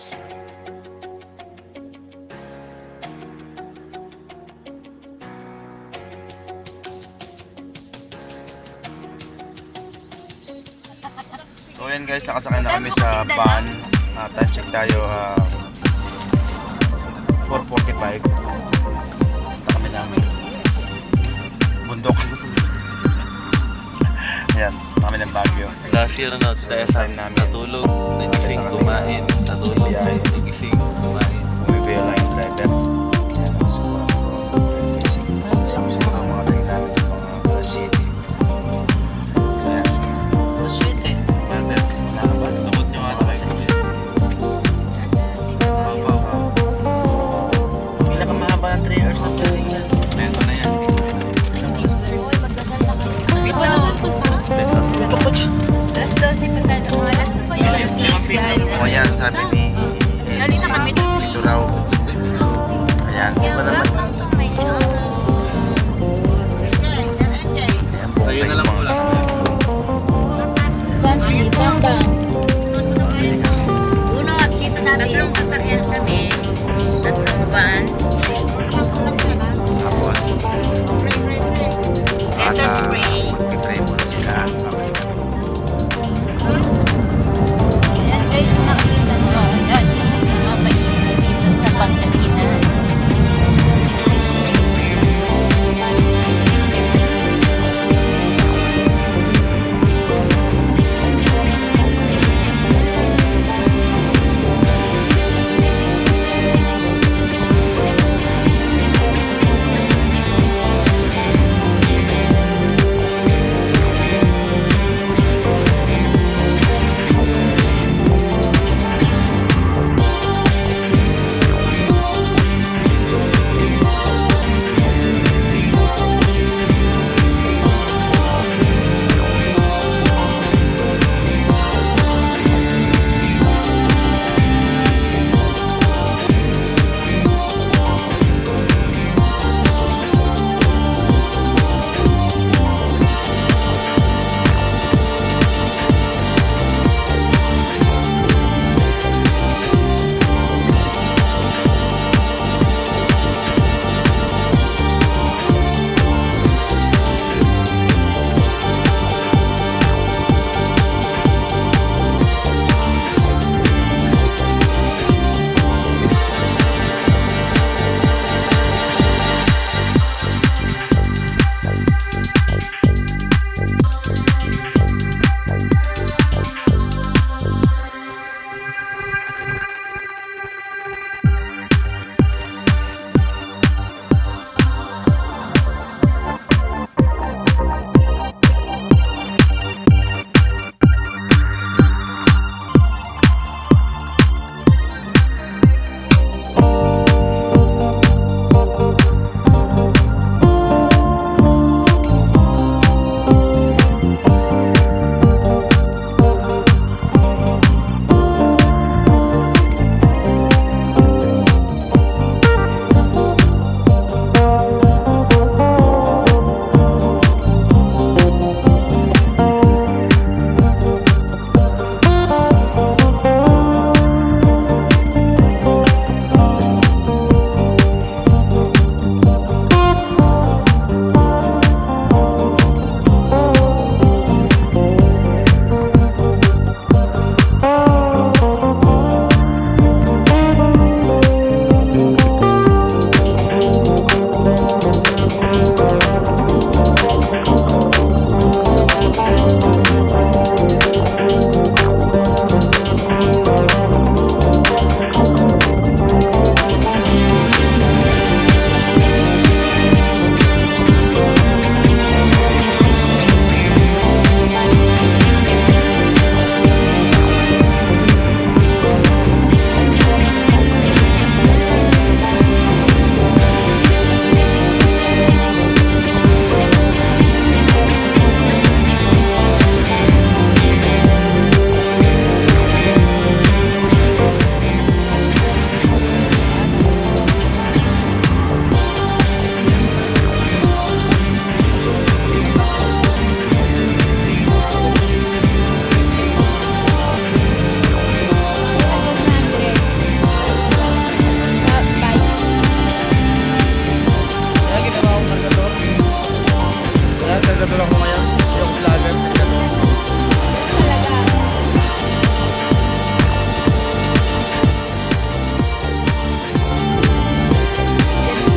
So ayan guys, nakasakay na kami sa van. Time check tayo 4:45. Punta kami ng bundok. Ayan, punta kami ng Baguio. Last year na tayo sa natulog, nagising, kumain, natulog, nagising, kumain. Bumibigay lang yung driver. Siguro mga tayo namin yung mga city. Ayan. City? Nakaba? Lukot nyo nga ito kayo. Pinakamahaba ng 3 hours na tayo yan. Leso na yan. Alas 12 pa tayo. Mga alas pa yun. O yan, sabi ni Elsie, dito raw. Ayan, iba naman. Sa'yo na lang mula. Uno, at dito natin. Tatlong sasakyan kami. Tatlong van. Tapos, Ito spray. mag-try muna sila. Ayan guys, kung nakikita nyo.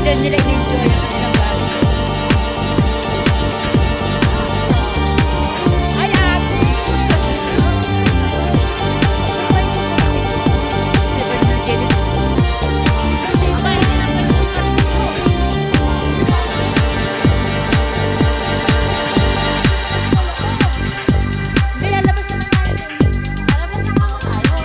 Doon nila in-enjoy ang kanilang bago. Ay, ate! Hindi, lalabas naman tayo. Lalabas naman tayo.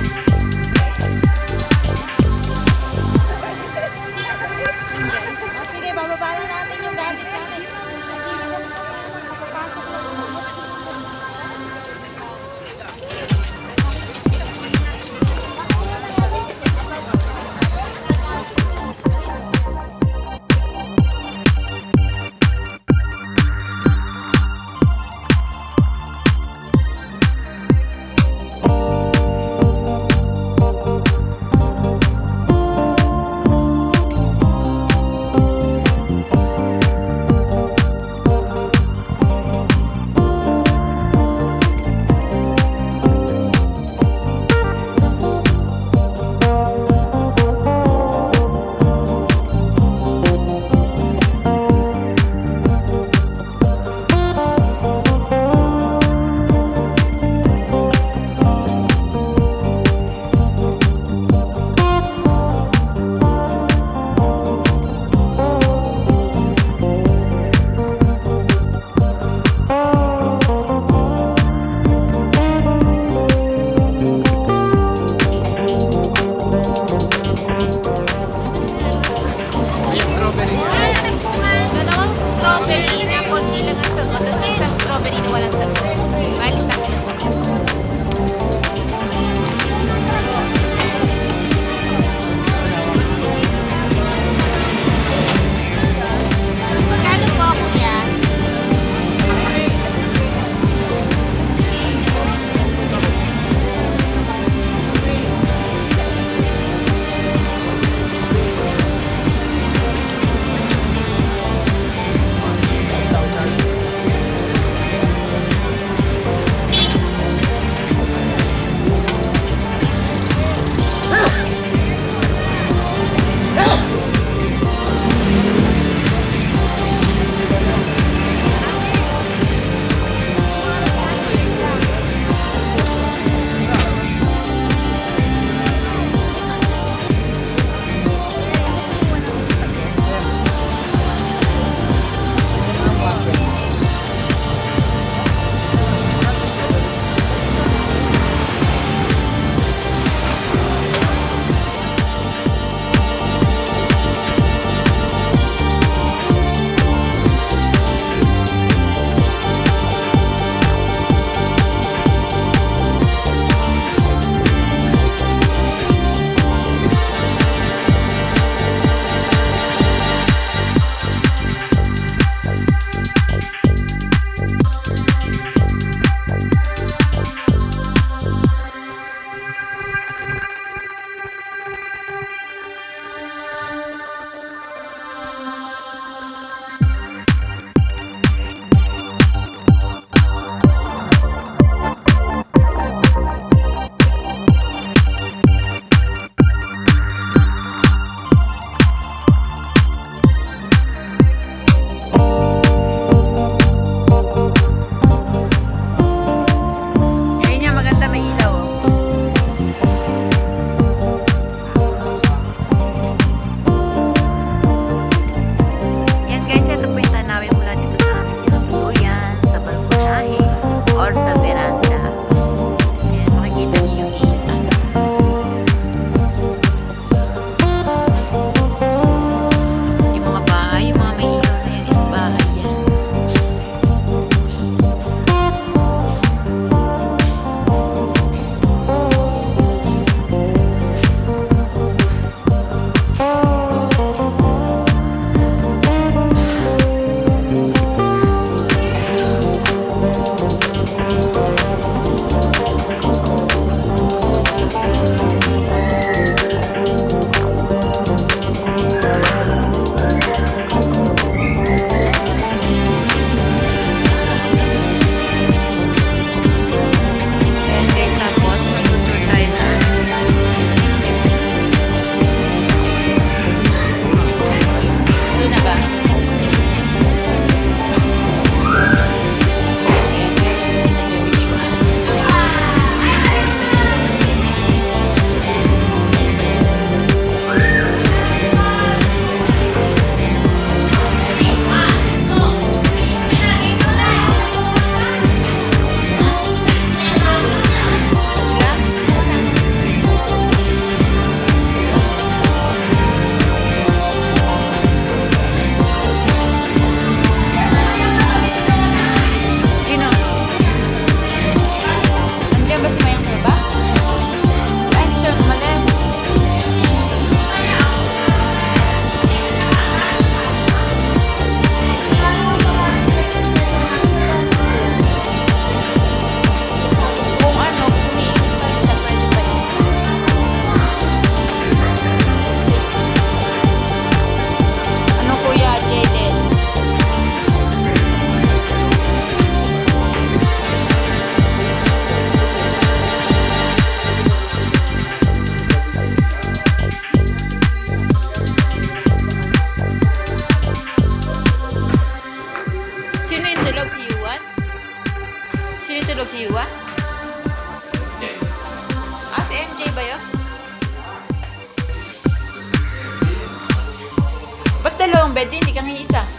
ba yun? Ba't dalawang bed? Hindi kami isa.